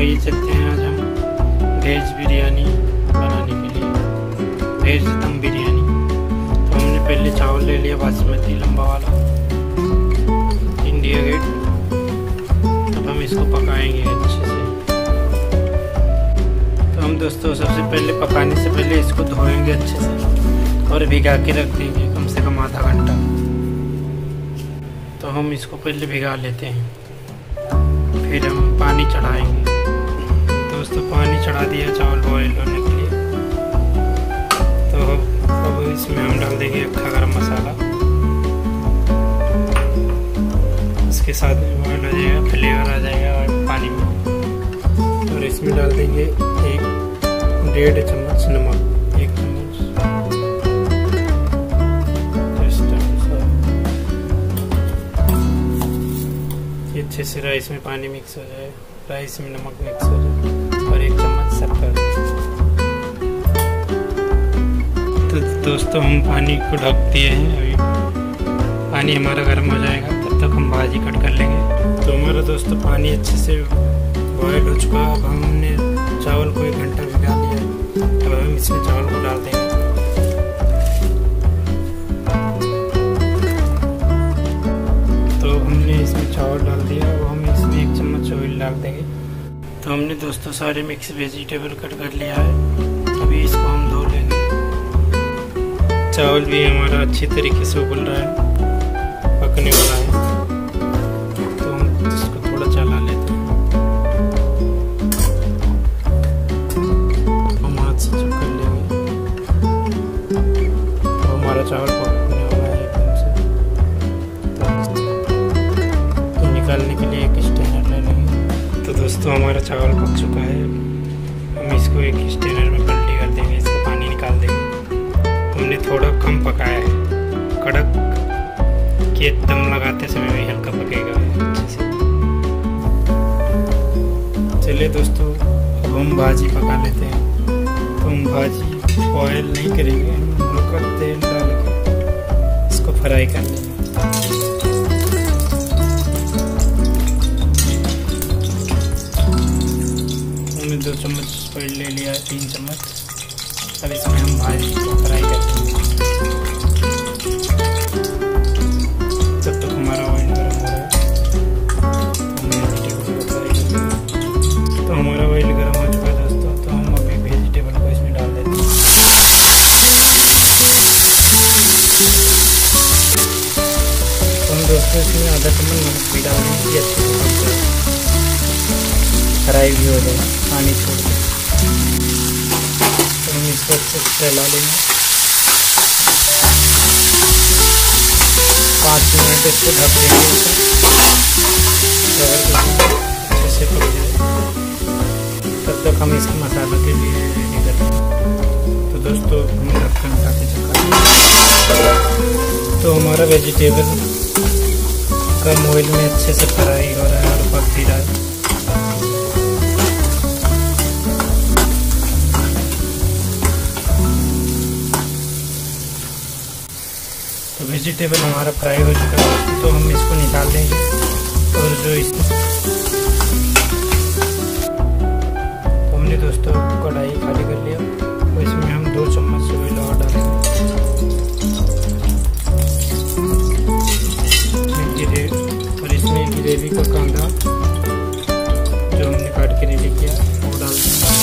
आइए चलते हैं आज हम वेज बिरयानी बनाने के लिए, वेज दम बिरयानी। तो हमने पहले चावल ले लिया बासमती लंबा वाला इंडिया गेट। अब हम इसको पकाएंगे अच्छे से। तो हम दोस्तों सबसे पहले पकाने से पहले इसको धोएंगे अच्छे से और भिगा के रख देंगे कम से कम आधा घंटा। तो हम इसको पहले भिगा लेते हैं, फिर हम पानी चढ़ाएंगे। दोस्तों पानी चढ़ा दिया चावल बॉयल होने के लिए। तो अब इसमें हम डाल देंगे अक्खा गरम मसाला, इसके साथ में बॉयल हो जाएगा, फ्लेवर आ जाएगा पानी में। और इसमें डाल देंगे 1.5 चम्मच नमक, 1 चम्मच अच्छे से राइस में पानी मिक्स हो जाए, राइस में नमक मिक्स हो जाए, और 1 चम्मच शक्कर। तो दोस्तों हम पानी को ढक दिए हैं, अभी पानी हमारा गर्म हो जाएगा, तब तक हम भाजी कट कर लेंगे। तो हमारा दोस्तों पानी अच्छे से बॉयल हो चुका। अब हमने चावल को 1 घंटा भिगा लिया। अब हम इसमें चावल को डाल देंगे। इसमें चावल डाल दिया। अब हम इसमें 1 चम्मच ऑयल डाल देंगे। तो हमने दोस्तों सारे मिक्स वेजिटेबल कट कर लिया है। अभी इसको हम धो लेंगे। चावल भी हमारा अच्छी तरीके से उबल रहा है, पकने वाला है। तो हम इसको थोड़ा चला लेते हैं, हम हाथ से चेक कर लेंगे। तो हमारा चावल पकने वाला है एकदम से। निकालने के लिए एक स्ट्रेनर ले लेंगे। तो दोस्तों हमारा चावल पक चुका है। हम इसको एक स्ट्रेनर में पलटी कर देंगे, इसका पानी निकाल देंगे। हमने थोड़ा कम पकाया है, कड़क के दम लगाते समय भी हल्का पकेगा अच्छे से। चलिए दोस्तों अब हम भाजी पका लेते हैं। तो हम भाजी बॉयल नहीं करेंगे, हम हल्का तेल डाल के इसको फ्राई कर लेंगे। हमने 2 चम्मच ऑयल ले लिया है, 3 चम्मच। अब इसमें हम भाजी को फ्राई करते हैं। जब तक हमारा ऑयल गर्म हो रहा है हम वेजिटेबल को फ्राई करेंगे। तो हमारा ऑयल गर्म हो चुका है दोस्तों। तो हम अभी वेजिटेबल को इसमें डाल देते हैं। तो हम दोस्तों इसमें आधा चम्मच नमक भी डाल देंगे, अच्छे से पक जाए, फ्राई भी हो जाए, पानी छोड़ दें। तो हम इसको अच्छे से फैला लेंगे। 5 मिनट इसको ढक देंगे, अच्छे से पक जाए। तब तक हम इसके मसाला के लिए रेडी कर लेंगे। तो दोस्तों हम ढक्कन उठा के चेक कर लेंगे। तो हमारा वेजिटेबल कम ऑयल में अच्छे से फ्राई हो रहा है और पक भी रहा है। तो वेजिटेबल हमारा फ्राई हो चुका है। तो हम इसको निकाल देंगे। और जो तो हमने दोस्तों कढ़ाई खाली कर लिया। तो इसमें हम 2 चम्मच ऑयल और डालेंगे। और इसमें ग्रेवी का कांदा जो हमने काट के रेडी किया वो डाल देंगे।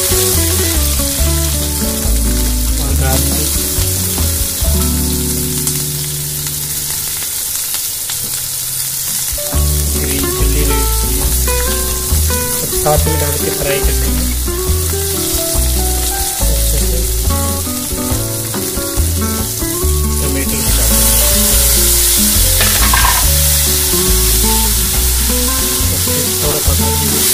और गार्लिक, साथ में डाल के फ्राई कर देंगे अच्छे से। टमाटर भी डाल देंगे, थोड़ा पका दीजिए।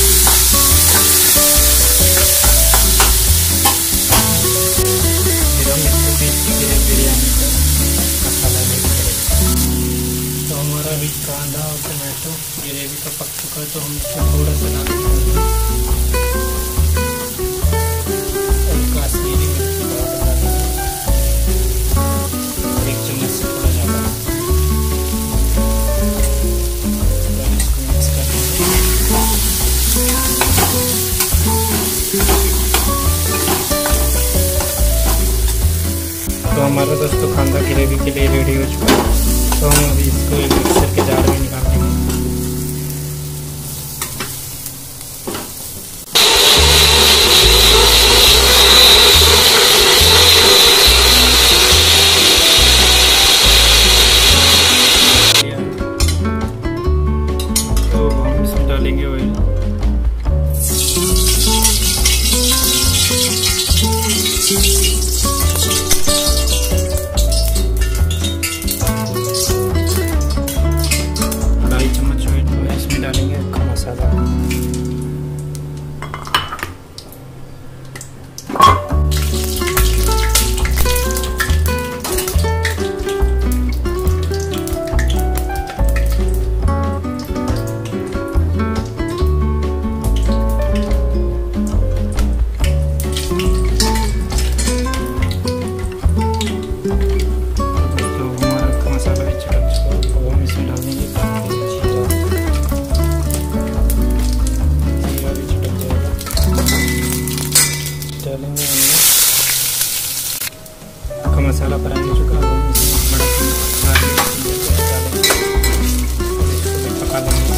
फिर हम इसको बिरयानी का मसाला लेंगे। तो हमारा भी कांदा और टमाटो ग्रेवी का पक चुका है। तो हम इसको थोड़ा सा डाल देंगे और कश्मीरी मिर्च पाउडर डालेंगे, 1 चम्मच से थोड़ा ज़्यादा। और इसको मिक्स कर देंगे। हमारा दोस्तों कांदा ग्रेवी के लिए रेडी हो चुका है। तो हम अभी इसको एक मिक्सर के जार में निकाल देंगे। तो हम इसमें डालेंगे ऑयल। डालेंगे का मसाला। तो हमारा मसाला भी चिकन तो हम इसमें डालेंगे का मसाला फ्राई हो चुका है। बड़ा पका लेंगे।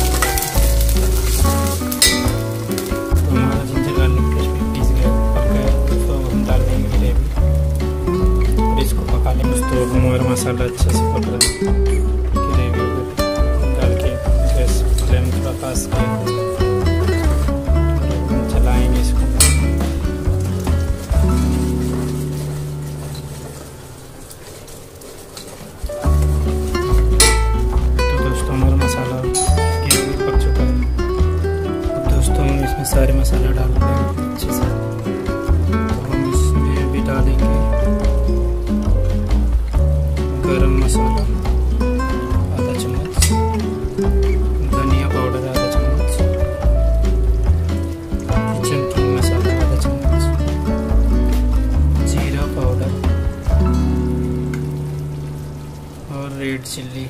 तो हमारा जिंजर गार्लिक पेस्ट भी पीस गया पक गया। तो हम डाल देंगे ग्रेवी और इसको पका लेंगे। तो हमारा मसाला अच्छे से पक रहा है। ग्रेवी डाल के गैस फ्लेम थोड़ा पास किया, चलाएंगे इसको। सारे मसाला डाल देंगे अच्छे से। तो हम इसमें भी डालेंगे गरम मसाला आधा चम्मच, धनिया पाउडर आधा चम्मच, किचन किंग मसाला आधा चम्मच, जीरा पाउडर और रेड चिल्ली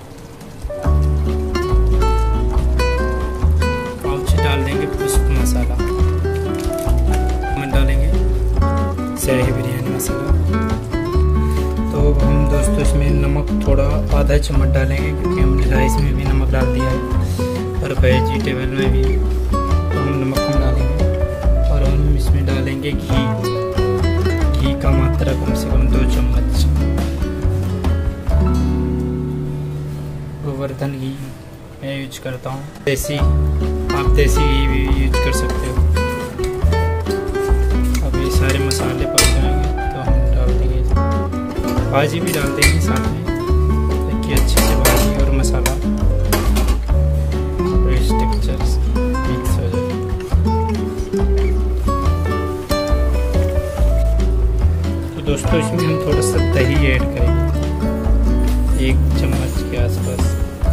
डाल देंगे। पुष्प मसाला हम डालेंगे, शाही बिरयानी मसाला। तो हम दोस्तों इसमें नमक थोड़ा आधा चम्मच डालेंगे क्योंकि हमने राइस में भी नमक डाल दिया है और वेजिटेबल में भी। तो हम नमक कम डालेंगे और हम इसमें डालेंगे घी का मात्रा कम से कम 2 चम्मच। गोवर्धन घी मैं यूज करता हूँ, देसी, आप देसी घी भी यूज कर सकते हो। अब ये सारे मसाले पक जाएंगे तो हम डाल देंगे, भाजी भी डाल देंगे साथ में ताकि अच्छे से भाजी और मसाला टेक्सचर मिक्स हो जाए। तो दोस्तों इसमें हम थोड़ा सा दही ऐड करेंगे, 1 चम्मच के आसपास।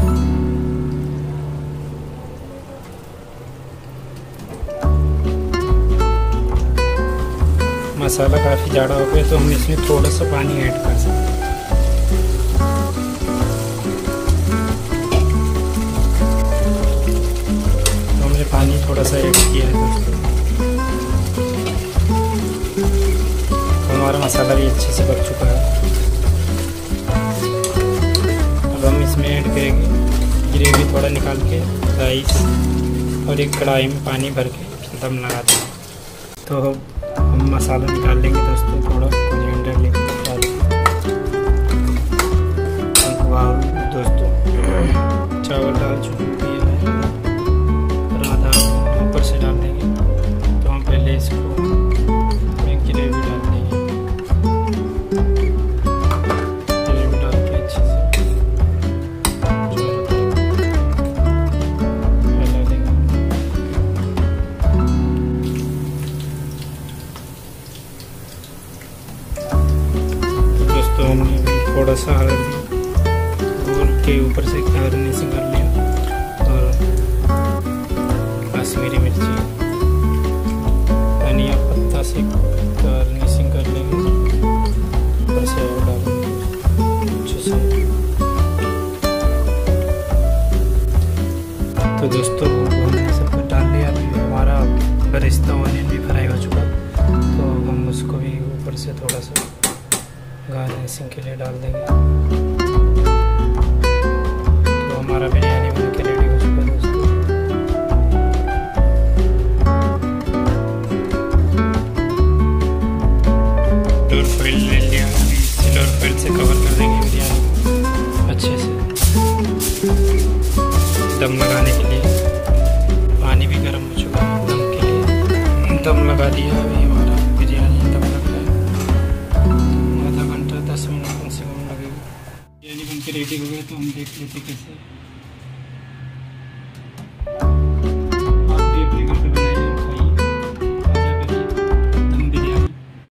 मसाला काफ़ी ज़्यादा हो गया तो हम इसमें थोड़ा सा पानी ऐड कर सकते हैं। तो हमने पानी थोड़ा सा ऐड किया है दोस्तों। तो हमारा मसाला भी अच्छे से पक चुका है। अब हम इसमें ऐड करेंगे ग्रेवी थोड़ा निकाल के राइस और एक कढ़ाई में पानी भर के दम लगा देंगे। तो हम मसाला निकाल लेंगे दोस्तों, थोड़ा कोरिएंडर लेंगे डाल दोस्तों। चावल डाल चुके हैं और आधा ऊपर से डाल देंगे। तो हम पहले इसको एक ग्रेवी डाल देंगे, ग्रेवी डाल के अच्छे से फैला देंगे। तो हमने थोड़ा सा हल्दी गोल के ऊपर से गार्निशिंग कर लिया और कश्मीरी मिर्ची, धनिया पत्ता से गार्निशिंग कर लेंगे, ऊपर से और डालेंगे अच्छे से। तो दोस्तों हमने सब कुछ डाल लिया। अभी हमारा बरिस्ता ऑनियन भी फ्राई हो चुका, तो हम उसको भी ऊपर से थोड़ा सा गार्निशिंग के लिए डाल देंगे। तो हमारा बिरयानी बन के रेडी हो चुका है दोस्तों। सिल्वर फॉइल ले लिया, सिल्वर फॉइल से कवर कर देंगे बिरयानी अच्छे से। दम लगाने के लिए पानी भी गर्म हो चुका है, दम के लिए दम लगा दिया। अभी हमारा बिरयानी दम लग रहा है, आधा घंटा 10 मिनट कम से कम लगेगा। बिरयानी बन के रेडी हो गया, तो हम देख लेते कैसे